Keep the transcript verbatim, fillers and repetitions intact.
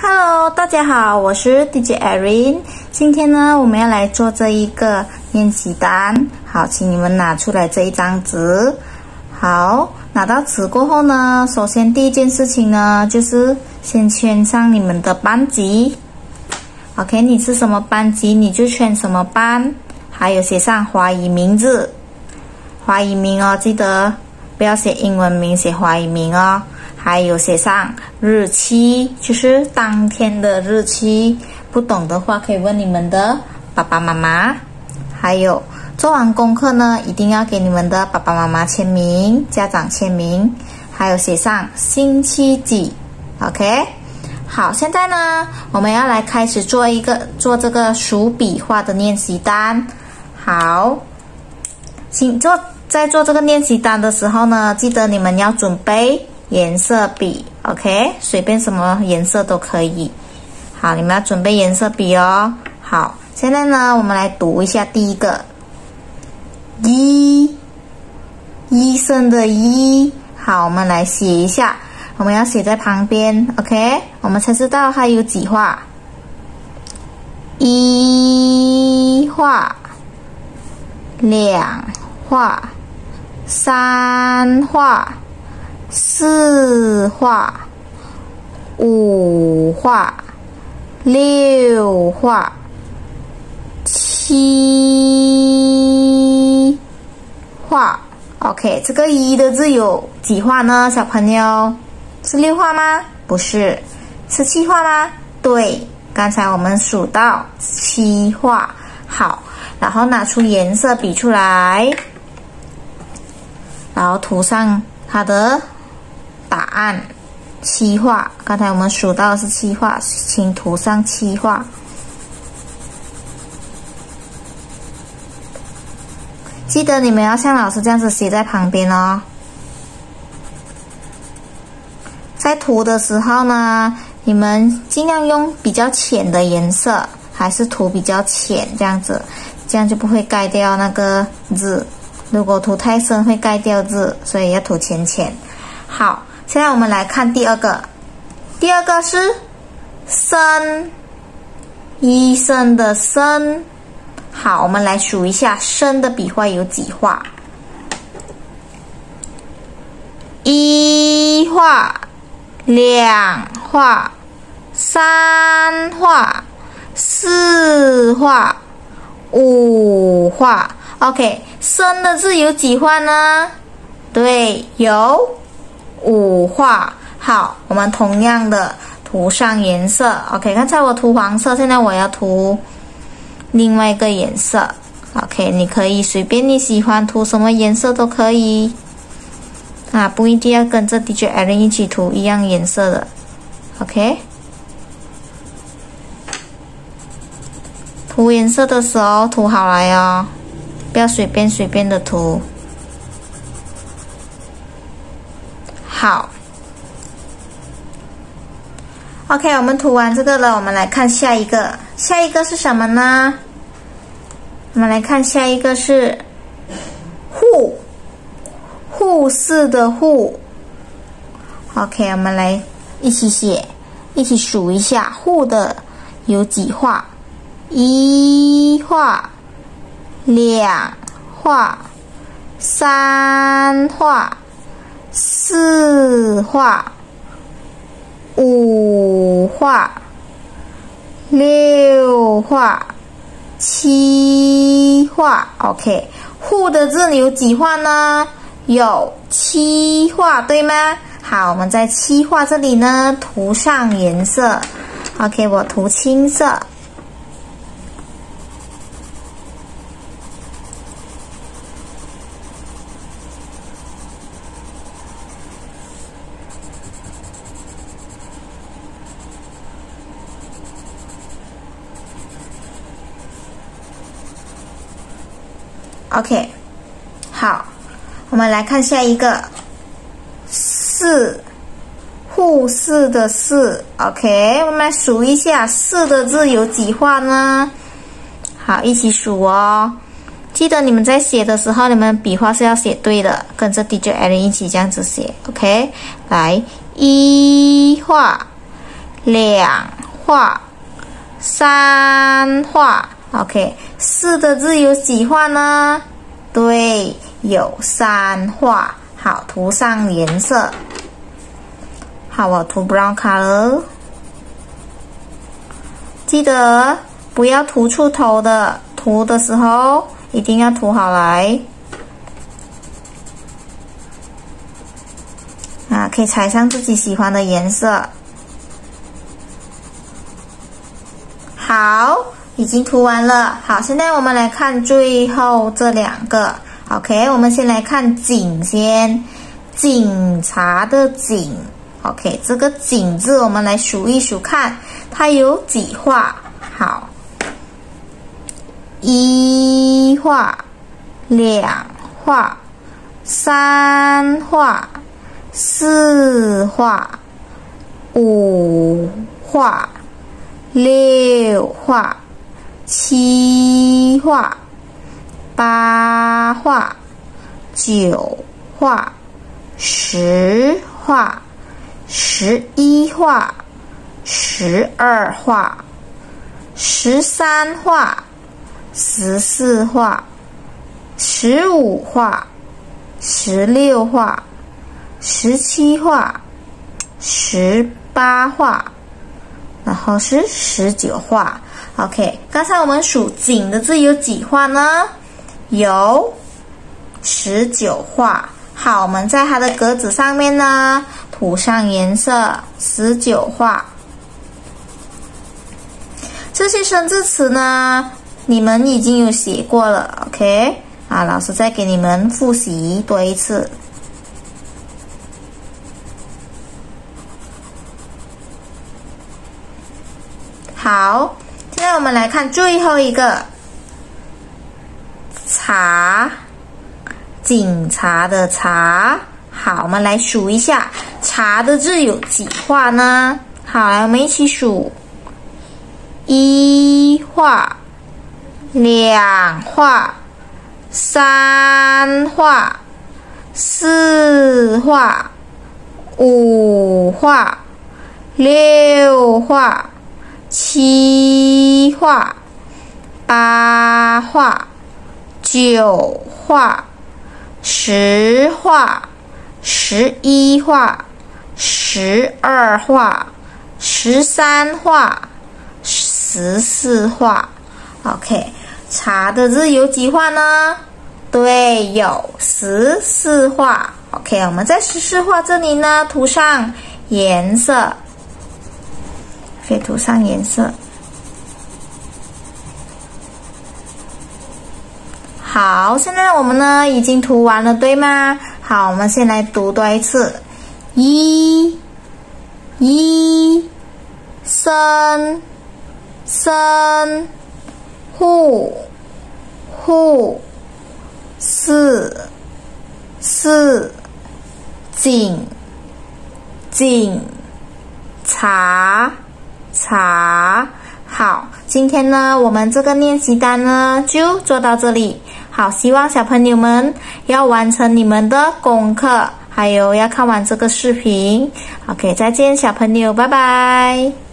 Hello， 大家好，我是 D J Erin。今天呢，我们要来做这一个练习单。好，请你们拿出来这一张纸。好，拿到纸过后呢，首先第一件事情呢，就是先圈上你们的班级。OK， 你是什么班级，你就圈什么班，还有写上华语名字。华语名哦，记得不要写英文名，写华语名哦。还有写上日期，就是当天的日期。不懂的话可以问你们的爸爸妈妈。还有做完功课呢，一定要给你们的爸爸妈妈签名，家长签名。还有写上星期几 ，OK。好，现在呢，我们要来开始做一个做这个数笔画的练习单。好，请做在做这个练习单的时候呢，记得你们要准备颜色笔 ，OK， 随便什么颜色都可以。好，你们要准备颜色笔哦。好，现在呢，我们来读一下第一个，医，医生的医。好，我们来写一下，我们要写在旁边 ，OK， 我们才知道它有几画。一画，两画，三画。四画，五画，六画，七画。OK， 这个一的字有几画呢？小朋友，是六画吗？不是，是七画吗？对，刚才我们数到七画。好，然后拿出颜色笔出来，然后涂上它的答案七画，刚才我们数到的是七画，请涂上七画。记得你们要像老师这样子写在旁边哦。在涂的时候呢，你们尽量用比较浅的颜色，还是涂比较浅，这样子，这样就不会盖掉那个字。如果涂太深会盖掉字，所以要涂浅浅。好。现在我们来看第二个，第二个是生，医生的生。好，我们来数一下生的笔画有几画。一画，两画，三画，四画，五画。OK， 生的字有几画呢？对，有五画。好，我们同样的涂上颜色。OK， 刚才我涂黄色，现在我要涂另外一个颜色。OK， 你可以随便你喜欢涂什么颜色都可以啊，不一定要跟着 D J Erin 一起涂一样颜色的。OK， 涂颜色的时候涂好来哦，不要随便随便的涂。好 ，OK， 我们涂完这个了，我们来看下一个。下一个是什么呢？我们来看下一个是护，护士的护。OK， 我们来一起写，一起数一下护的有几画。一画，两画，三画。四画，五画，六画，七画。OK， 护的字有几画呢？有七画，对吗？好，我们在七画这里呢涂上颜色。OK， 我涂青色。OK， 好，我们来看下一个，士，护士的士。OK， 我们来数一下士的字有几画呢？好，一起数哦。记得你们在写的时候，你们笔画是要写对的，跟着 D J Erin 一起这样子写。OK， 来，一画， 两画，三画。OK， 四的字有几画呢？对，有三画。好，涂上颜色。好，我涂 brown color。记得不要涂出头的，涂的时候一定要涂好来。啊，可以踩上自己喜欢的颜色。好，已经涂完了。好，现在我们来看最后这两个。OK， 我们先来看警先，警察的警。OK， 这个警字我们来数一数看，它有几画？好，一画，两画，三画，四画，五画，六画，七画，八画，九画，十画，十一画，十二画，十三画，十四画，十五画，十六画，十七画，十八画，然后是十九画。OK， 刚才我们数警的字有几画呢？有十九画。好，我们在它的格子上面呢涂上颜色，十九画。这些生字词呢，你们已经有写过了 ，OK？ 啊，老师再给你们复习多一次。好，现在我们来看最后一个，察，警察的察。好，我们来数一下，察的字有几画呢？好，来我们一起数。一画，两画，三画，四画，五画，六画，七画，八画，九画，十画，十一画，十二画，十三画，十四画。 OK， 察的字有几画呢？对，有十四画。 OK， 我们在十四画这里呢涂上颜色，可以涂上颜色。好，现在我们呢已经涂完了，对吗？好，我们先来读多一次，一，一，生，生，户，户，四，四，警，警，察，察。好，今天呢我们这个练习单呢就做到这里。好，希望小朋友们要完成你们的功课，还有要看完这个视频。OK， 再见小朋友，拜拜。